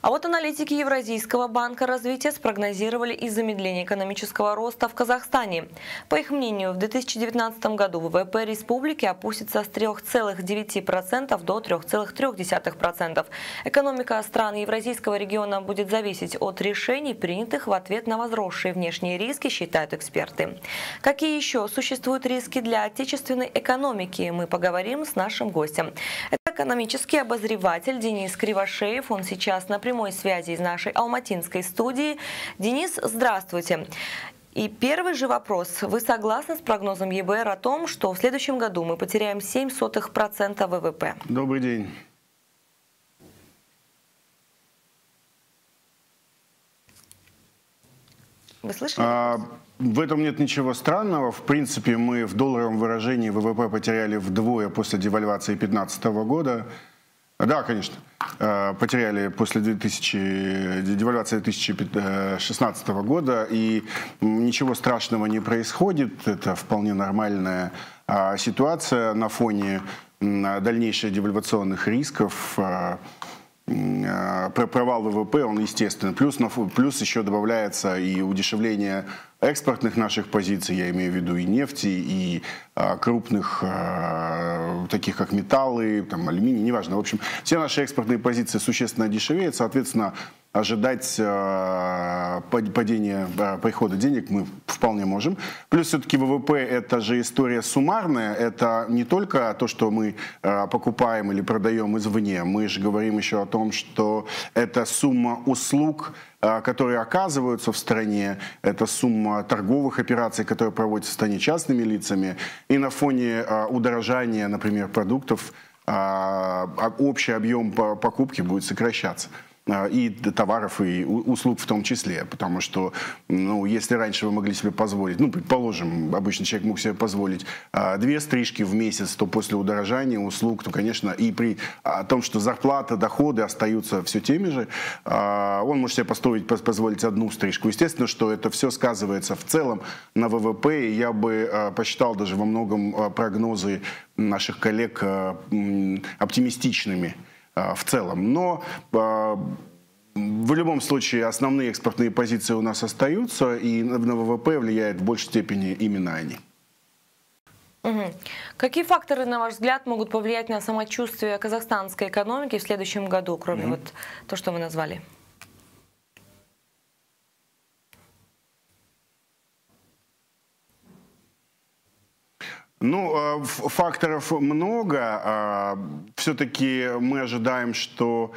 А вот аналитики Евразийского банка развития спрогнозировали и замедление экономического роста в Казахстане. По их мнению, в 2019 году ВВП республики опустится с 3,9% до 3,3%. Экономика стран Евразийского региона будет зависеть от решений, принятых в ответ на возросшие внешние риски, считают эксперты. Какие еще существуют риски для отечественной экономики? Мы поговорим с нашим гостем. Это экономический обозреватель Денис Кривошеев. Он сейчас на прямой связи из нашей алматинской студии. Денис, здравствуйте. И первый же вопрос. Вы согласны с прогнозом ЕБР о том, что в следующем году мы потеряем 0,07% ВВП? Добрый день. Вы слышали? В этом нет ничего странного. В принципе, мы в долларовом выражении ВВП потеряли вдвое после девальвации 2015 года. Да, конечно. Потеряли после девальвации 2016 года. И ничего страшного не происходит. Это вполне нормальная ситуация на фоне дальнейших девальвационных рисков. Провал ВВП, он естественно. Плюс еще добавляется и удешевление экспортных наших позиций, я имею в виду и нефти, и крупных, таких как металлы, там, алюминий, неважно. В общем, все наши экспортные позиции существенно дешевеют, соответственно, ожидать падения прихода денег мы вполне можем. Плюс все-таки ВВП – это же история суммарная, это не только то, что мы покупаем или продаем извне, мы же говорим еще о том, что это сумма услуг, которые оказываются в стране, это сумма торговых операций, которые проводятся в стране частными лицами, и на фоне удорожания, например, продуктов, общий объем покупки будет сокращаться. И товаров, и услуг в том числе. Потому что, если раньше вы могли себе позволить, предположим, обычный человек мог себе позволить 2 стрижки в месяц, то после удорожания услуг, то, конечно, и при том, что зарплата, доходы остаются все теми же, он может себе позволить 1 стрижку. Естественно, что это все сказывается в целом на ВВП, и я бы посчитал даже во многом прогнозы наших коллег оптимистичными в целом. Но в любом случае основные экспортные позиции у нас остаются, и на ВВП влияет в большей степени именно они. Какие факторы, на ваш взгляд, могут повлиять на самочувствие казахстанской экономики в следующем году, кроме вот то, что вы назвали? Факторов много. Все-таки мы ожидаем, что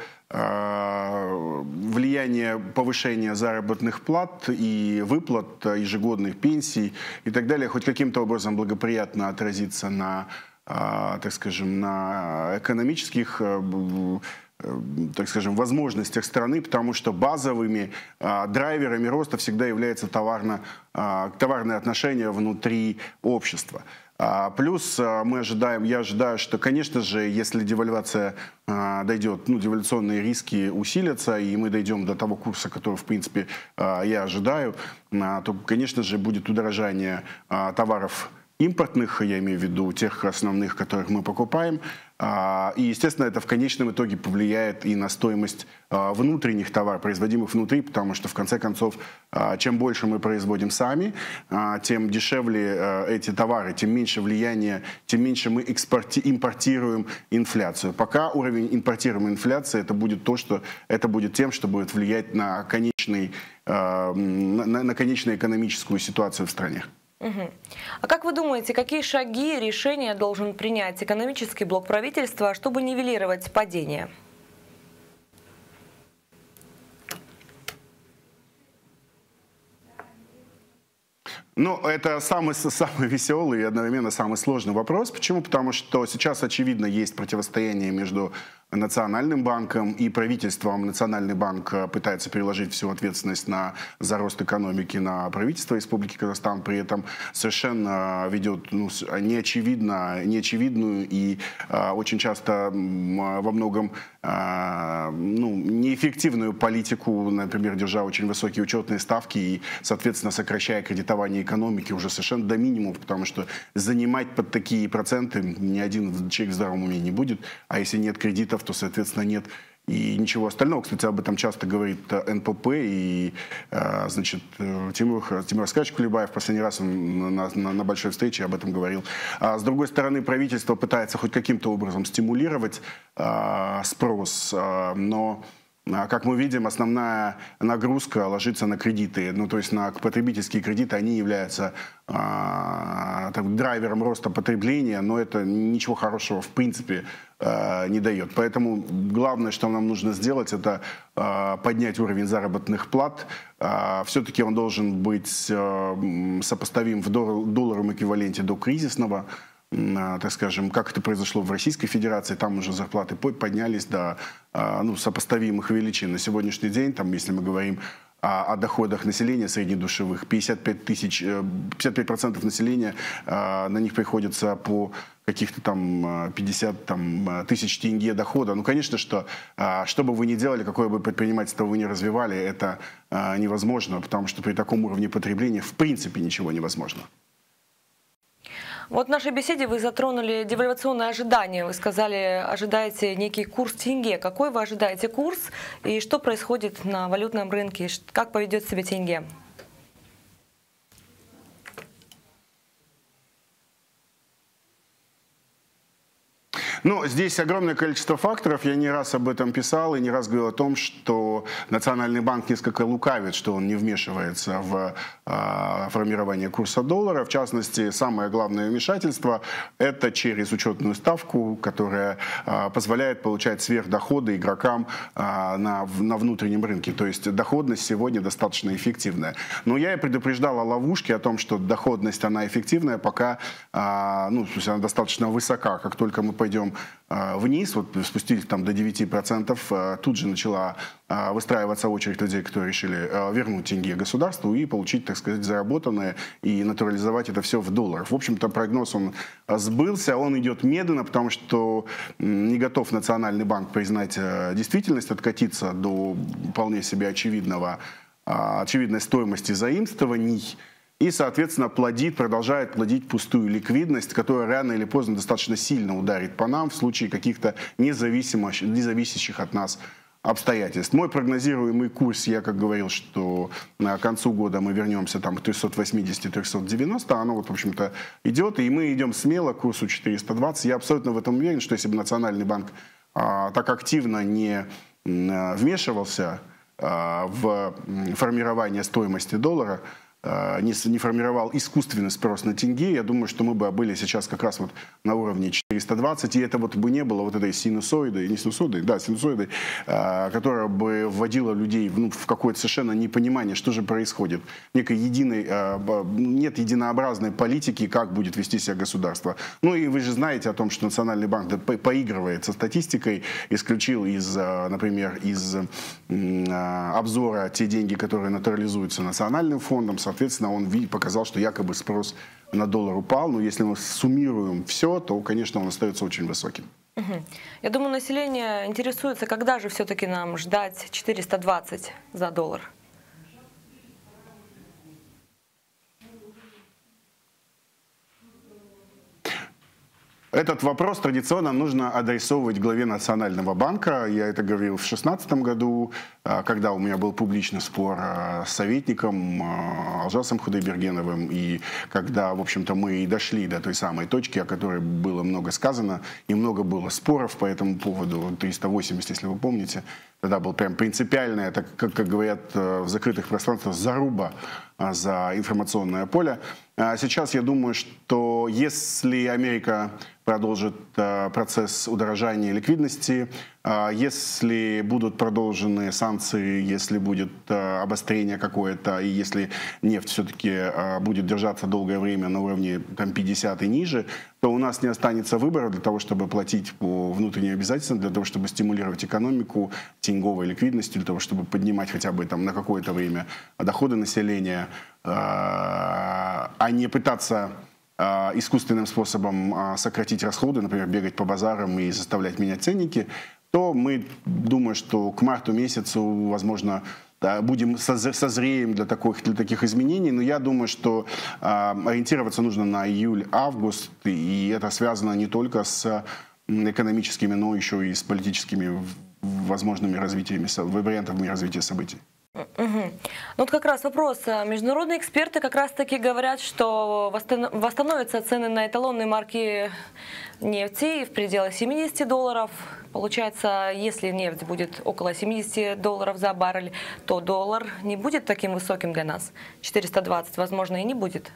влияние повышения заработных плат и выплат ежегодных пенсий и так далее хоть каким-то образом благоприятно отразится на, так скажем, на экономических, так скажем, возможностях страны, потому что базовыми драйверами роста всегда является товарные отношения внутри общества. Плюс я ожидаю, что, конечно же, если девальвация дойдет, девальвационные риски усилятся, и мы дойдем до того курса, который, в принципе, я ожидаю, то, конечно же, будет удорожание товаров импортных, я имею в виду тех основных, которых мы покупаем. И, естественно, это в конечном итоге повлияет и на стоимость внутренних товаров, производимых внутри, потому что, в конце концов, чем больше мы производим сами, тем дешевле эти товары, тем меньше влияния, тем меньше мы импортируем инфляцию. Пока уровень импортируемой инфляции это будет тем, что будет влиять на конечную экономическую ситуацию в стране. А как вы думаете, какие шаги и решения должен принять экономический блок правительства, чтобы нивелировать падение? Это самый веселый и одновременно самый сложный вопрос. Почему? Потому что сейчас, очевидно, есть противостояние между Национальным банком и правительством. Национальный банк пытается переложить всю ответственность за рост экономики на правительство Республики Казахстан, при этом совершенно ведет неочевидную и очень часто во многом неэффективную политику, например, держа очень высокие учетные ставки и, соответственно, сокращая кредитование экономики уже совершенно до минимума, потому что занимать под такие проценты ни один человек в здравом уме не будет, а если нет кредитов, то, соответственно, нет и ничего остального. Кстати, об этом часто говорит НПП, и, значит, Тимур Раскач Кулебаев в последний раз на большой встрече об этом говорил. С другой стороны, правительство пытается хоть каким-то образом стимулировать спрос, но, как мы видим, основная нагрузка ложится на кредиты, ну, то есть на потребительские кредиты. Они являются драйвером роста потребления, но это ничего хорошего в принципе не дает. Поэтому главное, что нам нужно сделать, это поднять уровень заработных плат. Все-таки он должен быть сопоставим в долларовом эквиваленте до кризисного, так скажем, как это произошло в Российской Федерации, там уже зарплаты поднялись до сопоставимых величин. На сегодняшний день, там, если мы говорим о доходах населения среднедушевых, 55% населения, на них приходится по каких-то там 50 тысяч тенге дохода. Ну, конечно, что бы вы ни делали, какое бы предпринимательство вы ни развивали, это невозможно, потому что при таком уровне потребления в принципе ничего невозможно. Вот в нашей беседе вы затронули девальвационные ожидания. Вы сказали, ожидаете некий курс тенге. Какой вы ожидаете курс и что происходит на валютном рынке? Как поведет себя тенге? Ну, здесь огромное количество факторов. Я не раз об этом писал и не раз говорил о том, что Национальный банк несколько лукавит, что он не вмешивается в формирование курса доллара. В частности, самое главное вмешательство – это через учетную ставку, которая позволяет получать сверхдоходы игрокам на внутреннем рынке. То есть доходность сегодня достаточно эффективная. Но я и предупреждал о ловушке, о том, что доходность, она эффективная, пока то есть она достаточно высока. Как только мы пойдем вниз, вот спустились там до 9%, тут же начала выстраиваться очередь людей, которые решили вернуть тенге государству и получить, так сказать, заработанное и натурализовать это все в долларах. В общем-то, прогноз он сбылся, он идет медленно, потому что не готов Национальный банк признать действительность, откатиться до вполне себе очевидной стоимости заимствований. И, соответственно, продолжает плодить пустую ликвидность, которая рано или поздно достаточно сильно ударит по нам в случае каких-то независящих от нас обстоятельств. Мой прогнозируемый курс, я как говорил, что к концу года мы вернемся там, к 380-390, оно вот, в общем-то, идет, и мы идем смело к курсу 420. Я абсолютно в этом уверен, что если бы Национальный банк так активно не вмешивался в формирование стоимости доллара, не формировал искусственный спрос на тенге, я думаю, что мы бы были сейчас как раз вот на уровне 420, и это вот бы не было вот этой синусоиды, которая бы вводила людей в какое-то совершенно непонимание, что же происходит. Нет единообразной политики, как будет вести себя государство. Ну и вы же знаете о том, что Национальный банк поигрывает со статистикой, исключил например, из обзора те деньги, которые натурализуются национальным фондом. Соответственно, он показал, что якобы спрос на доллар упал, но если мы суммируем все, то, конечно, он остается очень высоким. Я думаю, население интересуется, когда же все-таки нам ждать 420 за доллар? Этот вопрос традиционно нужно адресовывать главе Национального банка. Я это говорил в 2016 году, когда у меня был публичный спор с советником Алжасом Худайбергеновым, и когда, в общем-то, мы и дошли до той самой точки, о которой было много сказано, и много было споров по этому поводу, 380, если вы помните. Тогда был прям принципиальная, это, как говорят в закрытых пространствах, заруба за информационное поле. Сейчас я думаю, что если Америка продолжит процесс удорожания ликвидности, если будут продолжены санкции, если будет обострение какое-то, и если нефть все-таки будет держаться долгое время на уровне 50 и ниже, то у нас не останется выбора для того, чтобы платить по внутренним обязательствам, для того, чтобы стимулировать экономику тенговой ликвидностью, для того, чтобы поднимать хотя бы там на какое-то время доходы населения, а не пытаться искусственным способом сократить расходы, например, бегать по базарам и заставлять менять ценники, то мы, думаю, что к марту месяцу, возможно, созреем для таких изменений. Но я думаю, что ориентироваться нужно на июль-август, и это связано не только с экономическими, но еще и с политическими возможными вариантами развития событий. Угу. Ну вот как раз вопрос. Международные эксперты как раз-таки говорят, что восстановятся цены на эталонные марки нефти в пределах $70. Получается, если нефть будет около $70 за баррель, то доллар не будет таким высоким для нас. 420, возможно, и не будет.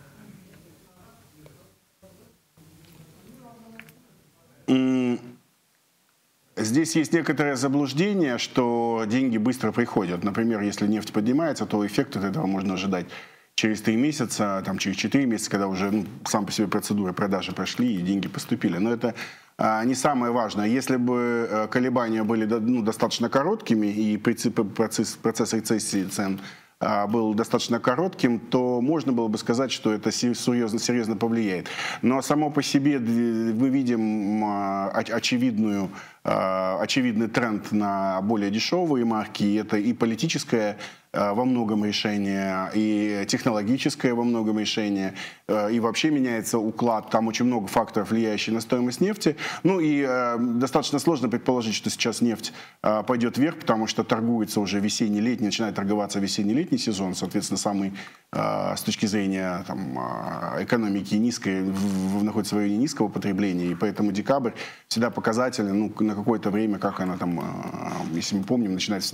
Здесь есть некоторое заблуждение, что деньги быстро приходят. Например, если нефть поднимается, то эффект от этого можно ожидать через 3 месяца, там, через 4 месяца, когда уже сам по себе процедуры продажи прошли и деньги поступили. Но это не самое важное. Если бы колебания были достаточно короткими и процесс рецессии цен был достаточно коротким, то можно было бы сказать, что это серьезно повлияет. Но само по себе мы видим очевидный тренд на более дешевые марки. Это и политическое во многом решение, и технологическое во многом решение, и вообще меняется уклад. Там очень много факторов, влияющих на стоимость нефти. Ну и достаточно сложно предположить, что сейчас нефть пойдет вверх, потому что торгуется уже весенний-летний, начинает торговаться весенний-летний сезон, соответственно, самый с точки зрения экономики низкой, находится в районе низкого потребления, и поэтому декабрь всегда показателен на какое-то время, как она там, если мы помним, начинается